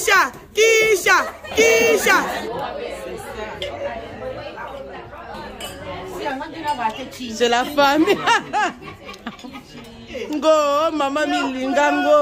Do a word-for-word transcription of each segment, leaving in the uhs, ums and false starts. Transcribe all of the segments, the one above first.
Kisha, Kisha, Kisha. C'est la famille. Ngo, maman milinga ngo.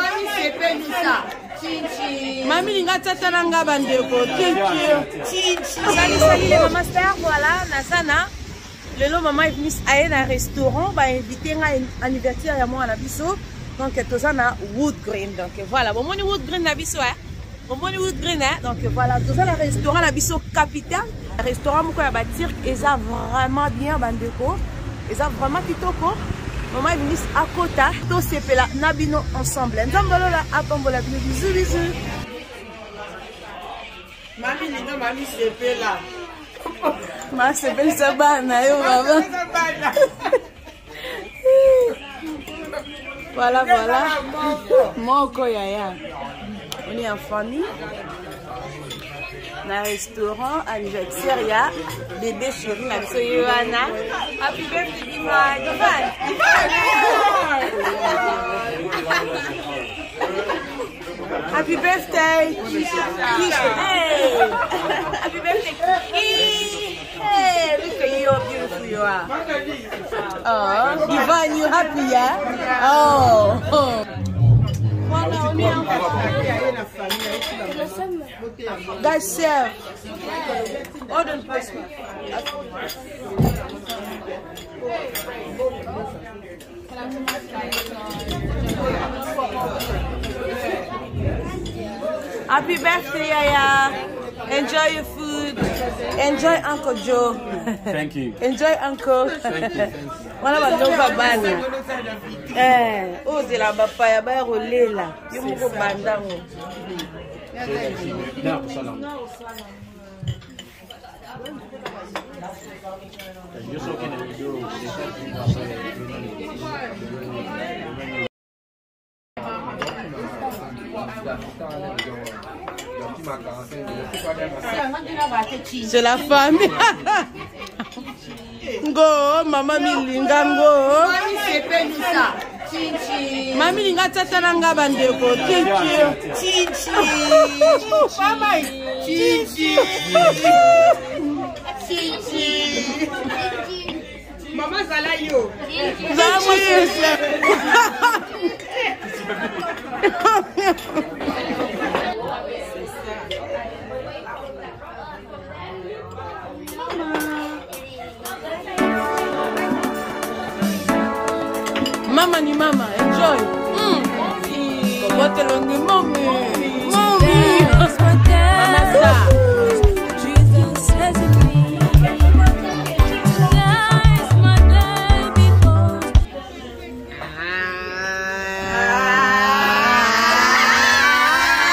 Mami linga tata nanga bandeko. Chichi. Salut, salut les mamas stars, voilà, Nasana. Lelo maman est venue à un restaurant, va inviter un anniversaire à moi à Nabiso. Donc tout na Wood Green. Donc voilà, bon mon Wood Green Nabiso hein. Bon mon Wood Green hein. Donc voilà, tout ça le restaurant Nabiso capitale. Le restaurant moko ya batir, ils ont vraiment bien bandeko. Ils ont vraiment kitoko. Maman est venue à Kota, tout c'est là Nabino ensemble. Nzambolo la atombola bisous bisous. Mami linga mami c'est là. Ma c'est belle sabana yo maman. Voilà voilà. Moko yaya. On est en famille. Dans un restaurant anniversaire, il y a bébé chéri, la Yohana. Happy birthday, Diva. Happy birthday. Hey. Happy birthday. Hey, look at you, how beautiful you are. Oh, Diva, you happy, yeah? Oh. oh. Voilà, on est en famille. Guys, serve. Order first. Happy birthday, Yaya. Enjoy your food. Enjoy Uncle Joe. Thank you. Enjoy Uncle. Thank you. Voilà ma nova bana. Eh, oh de la papaya ba rolela. Yo moko bandango. Non, salam. Yo so que ne video c'est la famille. Ngo, maman milinga ngo. Mami linga tata nanga bandeko. Chichi. Chichi. Mama. Chichi. Chichi. Maman zala yo. Zala Mama ni mama, enjoy. Mm. What a long mommy. Mommy. Mama star. Jesus says in me. Tonight is my day because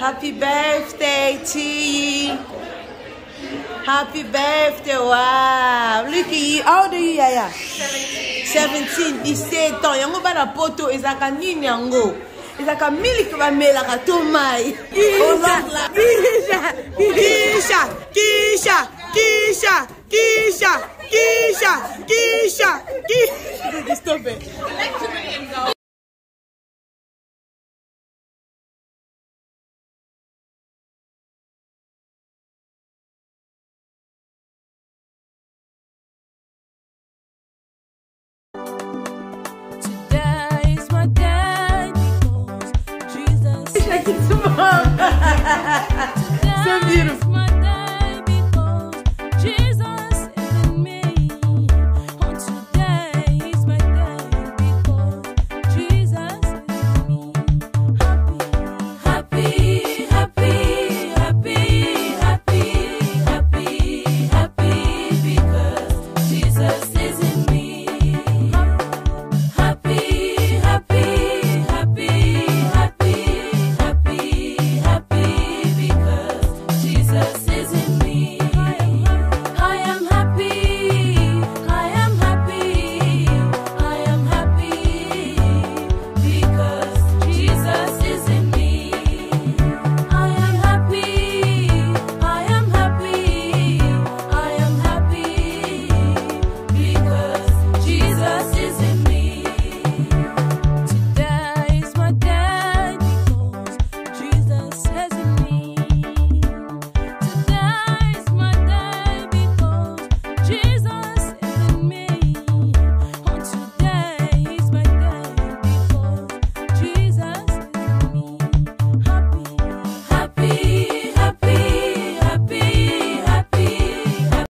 Happy birthday to you. Happy birthday. Wow. Look at you. How old are you, Yaya? seventeen. dix-sept ans. Yango ba na poto ezaka nini yango? Ezaka milk ba mela ka tomai. Kisha. Kisha. Kisha. Kisha. Kisha. Kisha. Kisha. Kisha. Stop it. Today is my day because Jesus. So beautiful.